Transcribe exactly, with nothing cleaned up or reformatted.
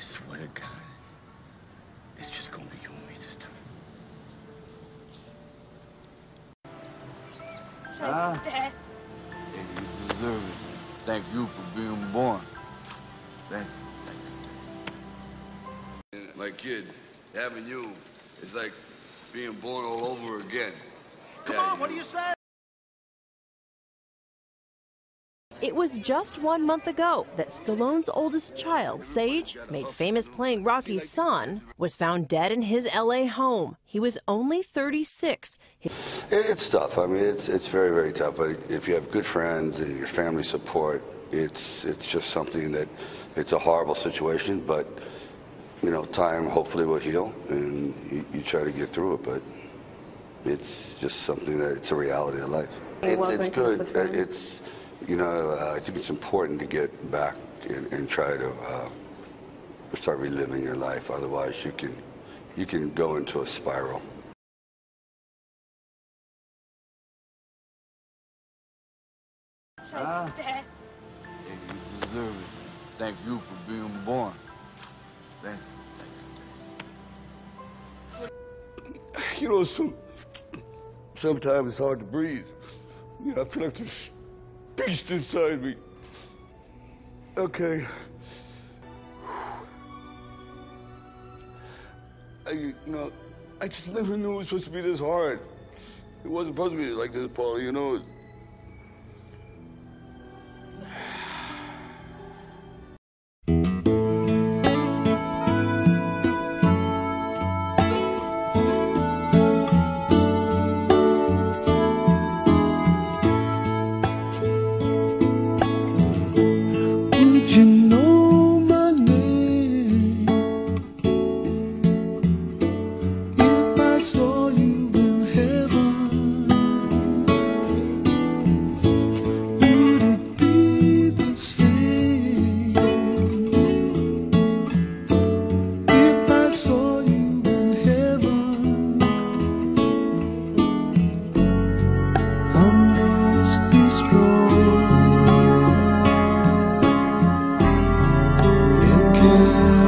swear to God, it's just gonna be you and me this time. Thanks, Ah. Dad. Hey, you deserve it. Thank you for being born. Thank you. Thank you. My kid, having you is like being born all over again. Come Yeah, on, what do you say? It was just one month ago that Stallone's oldest child, Sage, made famous playing Rocky's son, was found dead in his L A home. He was only thirty-six. It's tough. I mean, it's it's very, very tough. But if you have good friends and your family support, it's it's just something that it's a horrible situation. But you know, time hopefully will heal, and you, you try to get through it. But it's just something that it's a reality of life. It's, it's good. It's you know, uh, I think it's important to get back and, and try to uh, start reliving your life. Otherwise, you can you can go into a spiral. Thanks, Ah. Dad. Hey, you deserve it. Thank you for being born. Thank you. Thank you. You know, some, sometimes it's hard to breathe. You know, I feel like there's beast inside me. Okay. I, you know, I just never knew it was supposed to be this hard. It wasn't supposed to be like this, Paul, you know. You know my name. If I saw you in heaven, would it be the same? If I saw you in heaven, I must be strong. Can